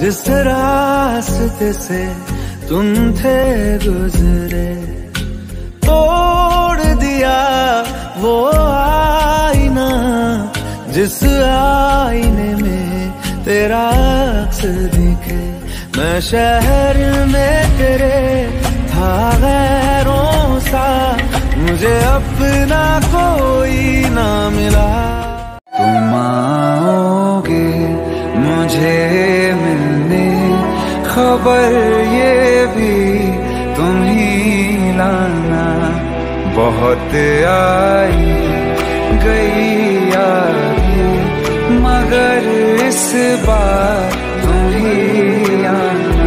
जिस रास्ते से तुम थे गुजरे, तोड़ दिया वो आईना जिस आईने में तेरा अक्स दिखे। मैं शहर में तेरे था गैरों सा, मुझे अपना कोई ना मिला। तुम आओगे मुझे मिलने, खबर ये भी तुम ही लाना। बहुत आई गई यादें, मगर इस बार तुम ही आना।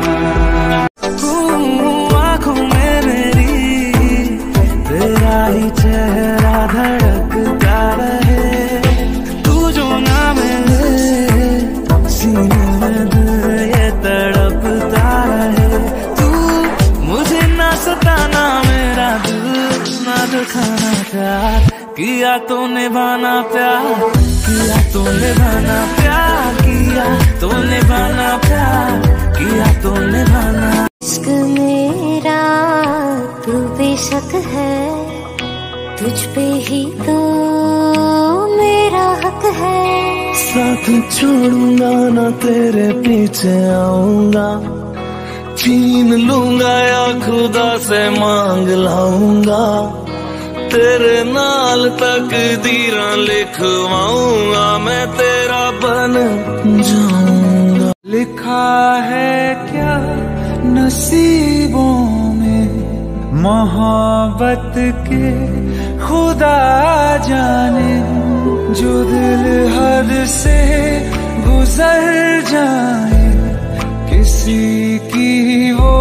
तू आँखों में मेरी तेरा ही चेहरा धड़कता रहे, तू जो ना मिले सीने में दिल ये तड़पता रहे। तू मुझे ना सताना, मेरा दिल ना दुखाना। प्यार किया तो निभाना, प्यार किया तो निभाना, प्यार किया तो निभाना, प्यार किया तो निभाना। इश्क मेरा तू बेशक है, तुझ पे ही तो मेरा हक है। साथ छोड़ूंगा ना तेरे पीछे आऊंगा, छीन लूंगा या खुदा से मांग लाऊंगा। तेरे नाल तकदीरां लिखवाऊंगा, मैं तेरा बन जाऊंगा। लिखा है क्या नसीबों में मोहब्बत के खुदा जाने, जो दिल हद से गुजर जाए किसी की वो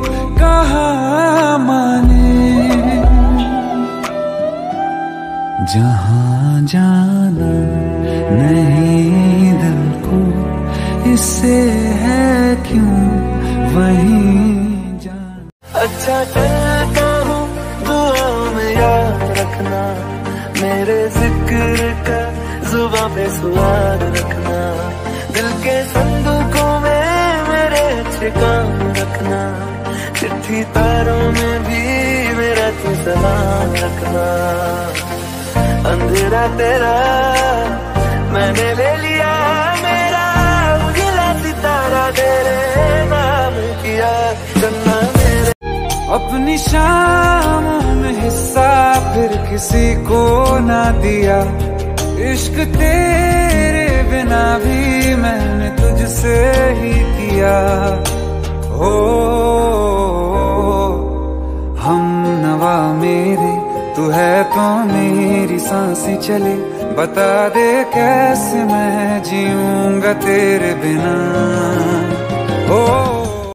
कहाँ माने। जहाँ जाना नहीं दिल को, इससे है क्यों वहीं जाना। अच्छा चलता हूँ दुआ में याद रखना, मेरे जिक्र का जुबां पे स्वाद रखना। दिल के संदूकों में मेरे अच्छे काम रखना, चिट्ठी तारों में भी मेरा तू सलाम रखना। अंधेरा तेरा मैंने ले लिया, मेरा उजला सितारा तेरे नाम किया। चन्ना मेरे अपनी शामों में हिस्सा फिर किसी को ना दिया। इश्क तेरे बिना भी मैंने तुझसे ही किया। हो हम नवा मेरे, तू है तो मेरी सांसें चले। बता दे कैसे मैं जीऊंगा तेरे बिना। ओ